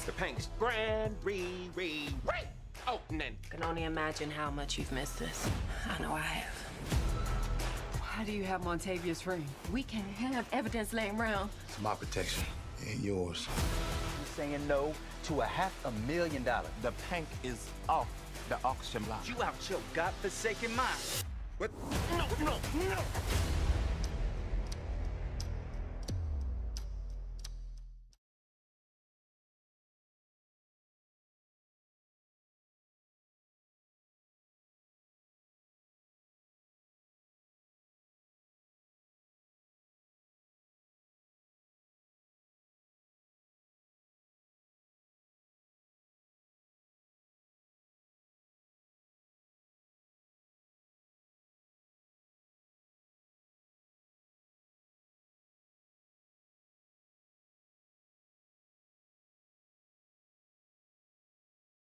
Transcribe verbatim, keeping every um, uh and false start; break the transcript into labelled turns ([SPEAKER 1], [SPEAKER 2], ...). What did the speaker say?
[SPEAKER 1] The Pink's grand re re re opening.
[SPEAKER 2] I can only imagine how much you've missed this. I know I have.
[SPEAKER 3] How do you have Montavious ring?
[SPEAKER 2] We can't have evidence laying around.
[SPEAKER 4] It's my protection and yours.
[SPEAKER 5] I'm saying no to a half a million dollars. The Pink is off the auction block.
[SPEAKER 6] You out your godforsaken mind.
[SPEAKER 1] What? No, no, no!